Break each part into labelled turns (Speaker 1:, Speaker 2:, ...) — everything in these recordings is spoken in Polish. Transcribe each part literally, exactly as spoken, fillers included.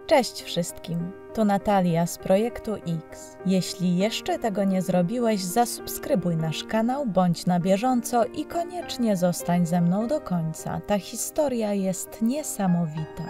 Speaker 1: Cześć wszystkim, to Natalia z Projektu X. Jeśli jeszcze tego nie zrobiłeś, zasubskrybuj nasz kanał, bądź na bieżąco i koniecznie zostań ze mną do końca. Ta historia jest niesamowita.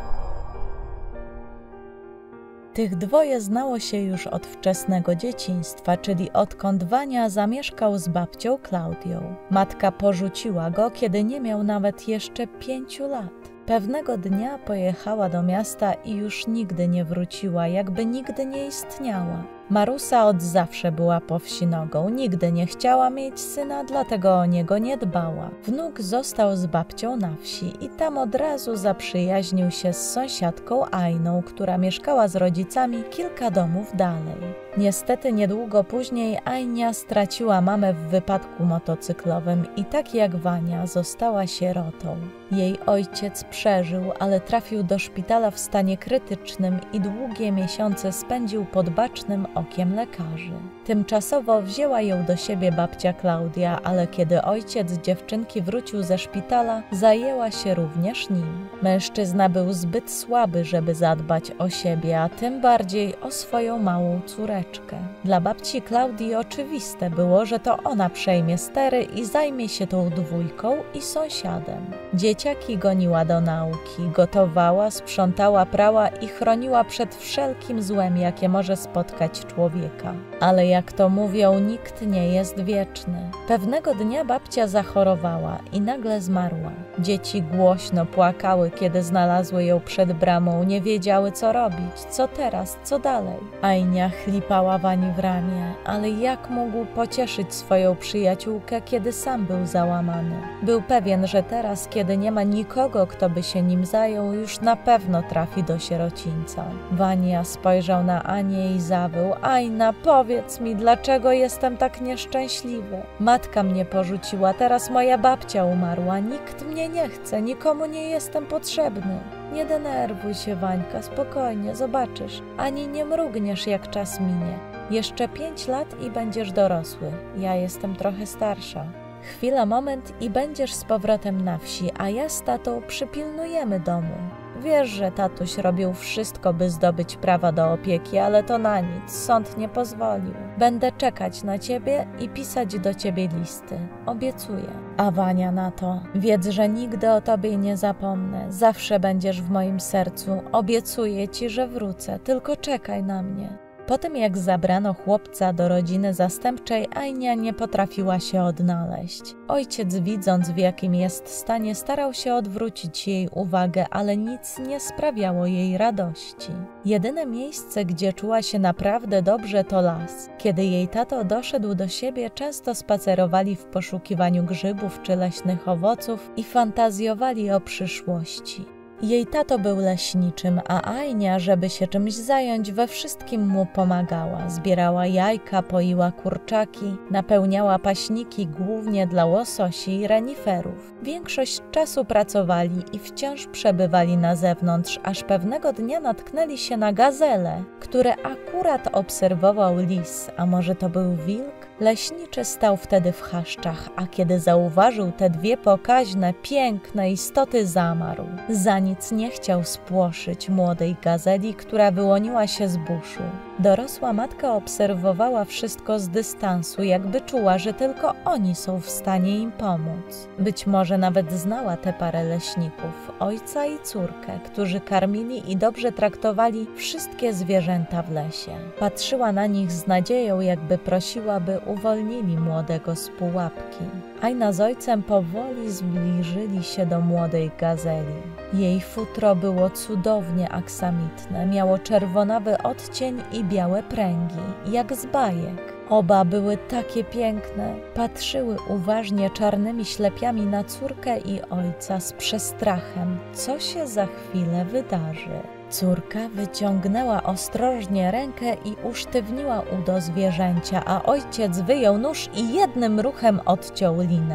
Speaker 1: Tych dwoje znało się już od wczesnego dzieciństwa, czyli odkąd Wania zamieszkał z babcią Klaudią. Matka porzuciła go, kiedy nie miał nawet jeszcze pięciu lat. Pewnego dnia pojechała do miasta i już nigdy nie wróciła, jakby nigdy nie istniała. Marusa od zawsze była po wsi nogą, nigdy nie chciała mieć syna, dlatego o niego nie dbała. Wnuk został z babcią na wsi i tam od razu zaprzyjaźnił się z sąsiadką Ajną, która mieszkała z rodzicami kilka domów dalej. Niestety niedługo później Ajnia straciła mamę w wypadku motocyklowym i tak jak Wania została sierotą. Jej ojciec przeżył, ale trafił do szpitala w stanie krytycznym i długie miesiące spędził pod bacznym okiem lekarzy. Tymczasowo wzięła ją do siebie babcia Klaudia, ale kiedy ojciec dziewczynki wrócił ze szpitala, zajęła się również nim. Mężczyzna był zbyt słaby, żeby zadbać o siebie, a tym bardziej o swoją małą córeczkę. Dla babci Klaudii oczywiste było, że to ona przejmie stery i zajmie się tą dwójką i sąsiadem. Dzieciaki goniła do nauki, gotowała, sprzątała, prała i chroniła przed wszelkim złem, jakie może spotkać człowieka. Ale jak to mówią, nikt nie jest wieczny. Pewnego dnia babcia zachorowała i nagle zmarła. Dzieci głośno płakały, kiedy znalazły ją przed bramą, nie wiedziały co robić, co teraz, co dalej. Ajnia chlipała Wani w ramię, ale jak mógł pocieszyć swoją przyjaciółkę, kiedy sam był załamany? Był pewien, że teraz, kiedy nie ma nikogo, kto by się nim zajął, już na pewno trafi do sierocińca. Wania spojrzał na Anię i zawył: Ajna, powiedz mi, dlaczego jestem tak nieszczęśliwy? Matka mnie porzuciła, teraz moja babcia umarła, nikt mnie nie chce, nikomu nie jestem potrzebny. Nie denerwuj się, Wańka, spokojnie, zobaczysz, ani nie mrugniesz, jak czas minie. Jeszcze pięć lat i będziesz dorosły, ja jestem trochę starsza. Chwila, moment i będziesz z powrotem na wsi, a ja z tatą przypilnujemy domu. Wiesz, że tatuś robił wszystko, by zdobyć prawa do opieki, ale to na nic, sąd nie pozwolił. Będę czekać na ciebie i pisać do ciebie listy. Obiecuję. A Wania na to: wiedz, że nigdy o tobie nie zapomnę. Zawsze będziesz w moim sercu. Obiecuję ci, że wrócę. Tylko czekaj na mnie. Po tym jak zabrano chłopca do rodziny zastępczej, Ajnia nie potrafiła się odnaleźć. Ojciec, widząc w jakim jest stanie, starał się odwrócić jej uwagę, ale nic nie sprawiało jej radości. Jedyne miejsce, gdzie czuła się naprawdę dobrze, to las. Kiedy jej tato doszedł do siebie, często spacerowali w poszukiwaniu grzybów czy leśnych owoców i fantazjowali o przyszłości. Jej tato był leśniczym, a Ajnia, żeby się czymś zająć, we wszystkim mu pomagała. Zbierała jajka, poiła kurczaki, napełniała paśniki głównie dla łososi i reniferów. Większość czasu pracowali i wciąż przebywali na zewnątrz, aż pewnego dnia natknęli się na gazelę, które akurat obserwował lis, a może to był wilk? Leśniczy stał wtedy w chaszczach, a kiedy zauważył te dwie pokaźne, piękne istoty, zamarł. Za nic nie chciał spłoszyć młodej gazeli, która wyłoniła się z buszu. Dorosła matka obserwowała wszystko z dystansu, jakby czuła, że tylko oni są w stanie im pomóc. Być może nawet znała tę parę leśników, ojca i córkę, którzy karmili i dobrze traktowali wszystkie zwierzęta w lesie. Patrzyła na nich z nadzieją, jakby prosiła, by uwolnili młodego z pułapki. Ajna z ojcem powoli zbliżyli się do młodej gazeli. Jej futro było cudownie aksamitne, miało czerwonawy odcień i białe pręgi, jak z bajek. Oba były takie piękne, patrzyły uważnie czarnymi ślepiami na córkę i ojca z przestrachem, co się za chwilę wydarzy. Córka wyciągnęła ostrożnie rękę i usztywniła udo zwierzęcia, a ojciec wyjął nóż i jednym ruchem odciął linę.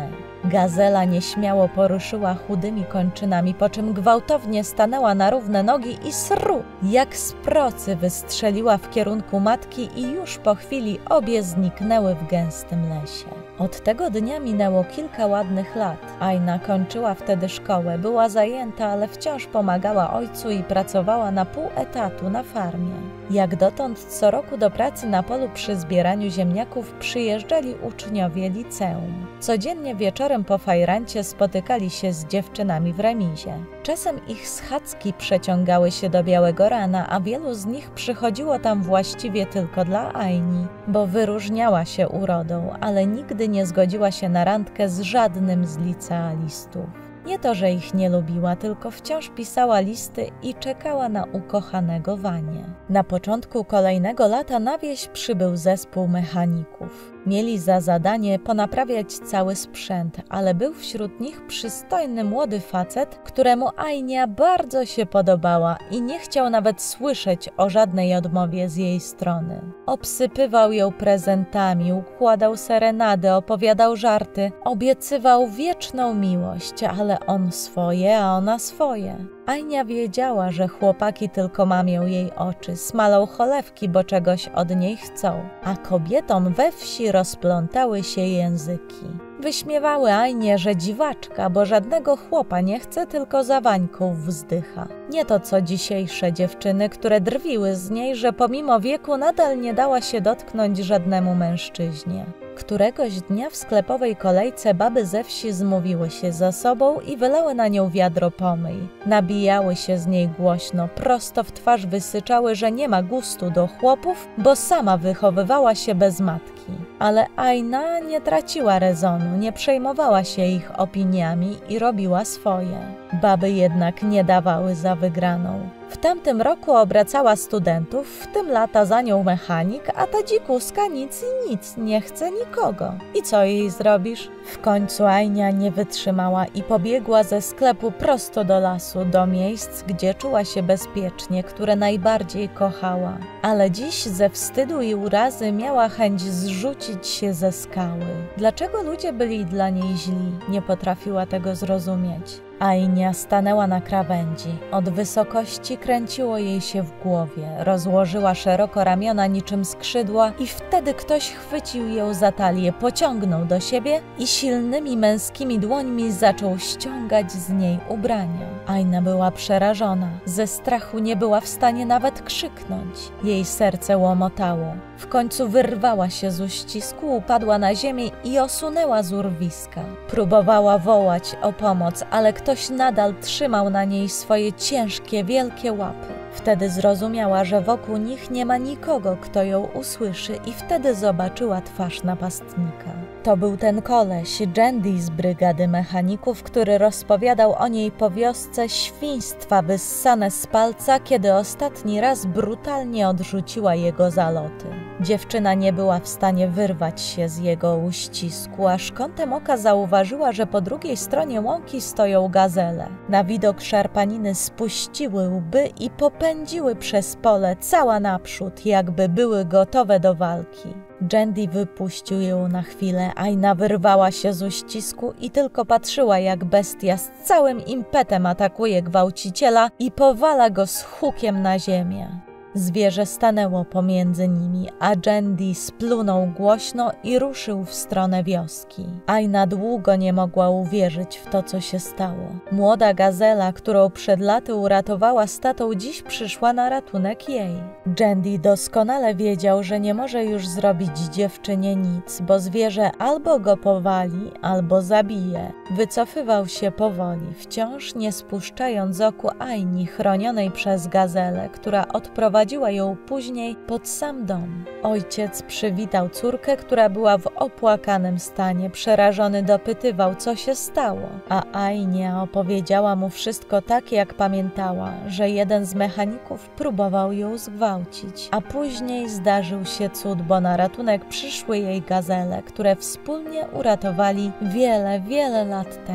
Speaker 1: Gazela nieśmiało poruszyła chudymi kończynami, po czym gwałtownie stanęła na równe nogi i sru, jak z procy wystrzeliła w kierunku matki i już po chwili obie zniknęły w gęstym lesie. Od tego dnia minęło kilka ładnych lat. Aina kończyła wtedy szkołę, była zajęta, ale wciąż pomagała ojcu i pracowała na pół etatu na farmie. Jak dotąd co roku do pracy na polu przy zbieraniu ziemniaków przyjeżdżali uczniowie liceum. Codziennie wieczorem po fajrancie spotykali się z dziewczynami w remizie. Czasem ich schadzki przeciągały się do białego rana, a wielu z nich przychodziło tam właściwie tylko dla Aini, bo wyróżniała się urodą, ale nigdy nie zgodziła się na randkę z żadnym z licealistów. Nie to, że ich nie lubiła, tylko wciąż pisała listy i czekała na ukochanego Wanie. Na początku kolejnego lata na wieś przybył zespół mechaników. Mieli za zadanie ponaprawiać cały sprzęt, ale był wśród nich przystojny młody facet, któremu Ainia bardzo się podobała i nie chciał nawet słyszeć o żadnej odmowie z jej strony. Obsypywał ją prezentami, układał serenady, opowiadał żarty, obiecywał wieczną miłość, ale on swoje, a ona swoje. Ainia wiedziała, że chłopaki tylko mamią jej oczy, smalą cholewki, bo czegoś od niej chcą, a kobietom we wsi rozplątały się języki. Wyśmiewały Ainie, że dziwaczka, bo żadnego chłopa nie chce, tylko za Wańką wzdycha. Nie to co dzisiejsze dziewczyny, które drwiły z niej, że pomimo wieku nadal nie dała się dotknąć żadnemu mężczyźnie. Któregoś dnia w sklepowej kolejce baby ze wsi zmówiły się ze sobą i wylały na nią wiadro pomyj. Nabijały się z niej głośno, prosto w twarz wysyczały, że nie ma gustu do chłopów, bo sama wychowywała się bez matki. Ale Aina nie traciła rezonu, nie przejmowała się ich opiniami i robiła swoje. Baby jednak nie dawały za wygraną. W tamtym roku obracała studentów, w tym lata za nią mechanik, a ta dzikuska nic i nic, nie chce nikogo. I co jej zrobisz? W końcu Ainia nie wytrzymała i pobiegła ze sklepu prosto do lasu, do miejsc, gdzie czuła się bezpiecznie, które najbardziej kochała. Ale dziś ze wstydu i urazy miała chęć zrzucić się ze skały. Dlaczego ludzie byli dla niej źli? Nie potrafiła tego zrozumieć. Ainia stanęła na krawędzi. Od wysokości kręciło jej się w głowie. Rozłożyła szeroko ramiona niczym skrzydła i wtedy ktoś chwycił ją za talię, pociągnął do siebie i silnymi męskimi dłońmi zaczął ściągać z niej ubrania. Aina była przerażona. Ze strachu nie była w stanie nawet krzyknąć. Jej serce łomotało. W końcu wyrwała się z uścisku, upadła na ziemię i osunęła z urwiska. Próbowała wołać o pomoc, ale ktoś nadal trzymał na niej swoje ciężkie, wielkie łapy. Wtedy zrozumiała, że wokół nich nie ma nikogo, kto ją usłyszy, i wtedy zobaczyła twarz napastnika. To był ten koleś, Jandy z brygady mechaników, który rozpowiadał o niej po wiosce świństwa wyssane z palca, kiedy ostatni raz brutalnie odrzuciła jego zaloty. Dziewczyna nie była w stanie wyrwać się z jego uścisku, aż kątem oka zauważyła, że po drugiej stronie łąki stoją gazele. Na widok szarpaniny spuściły łby i popędziły przez pole cała naprzód, jakby były gotowe do walki. Jandy wypuścił ją na chwilę, Aina wyrwała się z uścisku i tylko patrzyła, jak bestia z całym impetem atakuje gwałciciela i powala go z hukiem na ziemię. Zwierzę stanęło pomiędzy nimi, a Jandy splunął głośno i ruszył w stronę wioski. Aina długo nie mogła uwierzyć w to, co się stało. Młoda gazela, którą przed laty uratowała z tatą, dziś przyszła na ratunek jej. Jandy doskonale wiedział, że nie może już zrobić dziewczynie nic, bo zwierzę albo go powali, albo zabije. Wycofywał się powoli, wciąż nie spuszczając z oku Aini, chronionej przez gazelę, która odprowadziła ją później pod sam dom. Ojciec przywitał córkę, która była w opłakanym stanie. Przerażony dopytywał, co się stało, a Ainia opowiedziała mu wszystko tak, jak pamiętała, że jeden z mechaników próbował ją zgwałcić, a później zdarzył się cud, bo na ratunek przyszły jej gazele, które wspólnie uratowali wiele, wiele lat temu.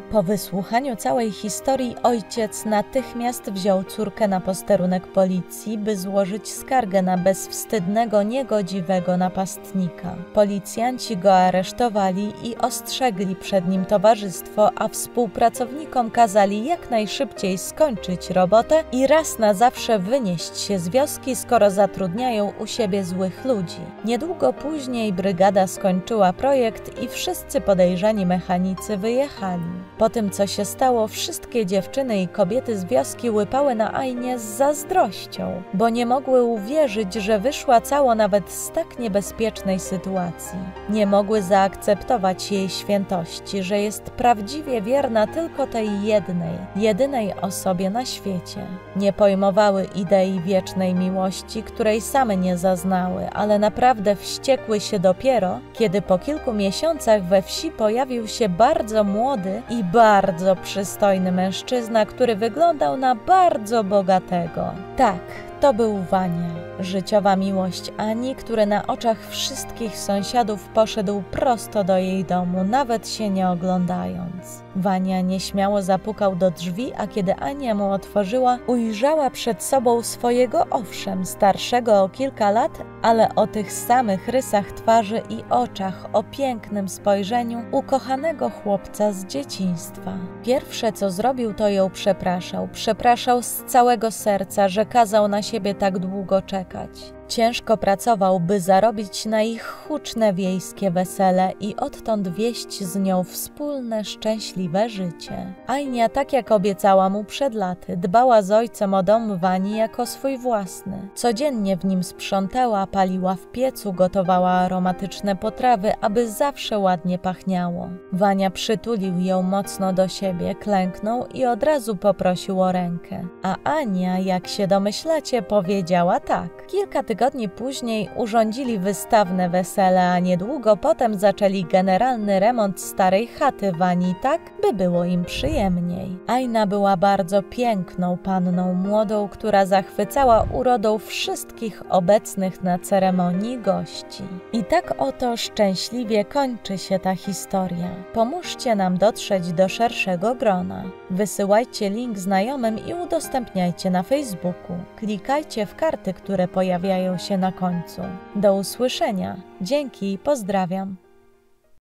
Speaker 1: Po wysłuchaniu całej historii ojciec natychmiast wziął córkę na posterunek policji, by złożyć skargę na bezwstydnego, niegodziwego napastnika. Policjanci go aresztowali i ostrzegli przed nim towarzystwo, a współpracownikom kazali jak najszybciej skończyć robotę i raz na zawsze wynieść się z wioski, skoro zatrudniają u siebie złych ludzi. Niedługo później brygada skończyła projekt i wszyscy podejrzani mechanicy wyjechali. Po tym, co się stało, wszystkie dziewczyny i kobiety z wioski łypały na Ainie z zazdrością, bo nie mogły uwierzyć, że wyszła cało nawet z tak niebezpiecznej sytuacji. Nie mogły zaakceptować jej świętości, że jest prawdziwie wierna tylko tej jednej, jedynej osobie na świecie. Nie pojmowały idei wiecznej miłości, której same nie zaznały, ale naprawdę wściekły się dopiero, kiedy po kilku miesiącach we wsi pojawił się bardzo młody i bardzo przystojny mężczyzna, który wyglądał na bardzo bogatego. Tak, to był Wania. Życiowa miłość Ani, który na oczach wszystkich sąsiadów poszedł prosto do jej domu, nawet się nie oglądając. Wania nieśmiało zapukał do drzwi, a kiedy Ania mu otworzyła, ujrzała przed sobą swojego, owszem, starszego o kilka lat, ale o tych samych rysach twarzy i oczach, o pięknym spojrzeniu ukochanego chłopca z dzieciństwa. Pierwsze, co zrobił, to ją przepraszał. Przepraszał z całego serca, że kazał na siebie tak długo czekać. Ciężko pracował, by zarobić na ich huczne wiejskie wesele i odtąd wieść z nią wspólne, szczęśliwe życie. Ania, tak jak obiecała mu przed laty, dbała z ojcem o dom Wani jako swój własny. Codziennie w nim sprzątała, paliła w piecu, gotowała aromatyczne potrawy, aby zawsze ładnie pachniało. Wania przytulił ją mocno do siebie, klęknął i od razu poprosił o rękę. A Ania, jak się domyślacie, powiedziała tak. Kilka tygodni później urządzili wystawne wesele, a niedługo potem zaczęli generalny remont starej chaty Wani tak, by było im przyjemniej. Aina była bardzo piękną panną, młodą, która zachwycała urodą wszystkich obecnych na ceremonii gości. I tak oto szczęśliwie kończy się ta historia. Pomóżcie nam dotrzeć do szerszego grona. Wysyłajcie link znajomym i udostępniajcie na Facebooku. Klikajcie w karty, które pojawiają się na końcu. Do usłyszenia. Dzięki i pozdrawiam.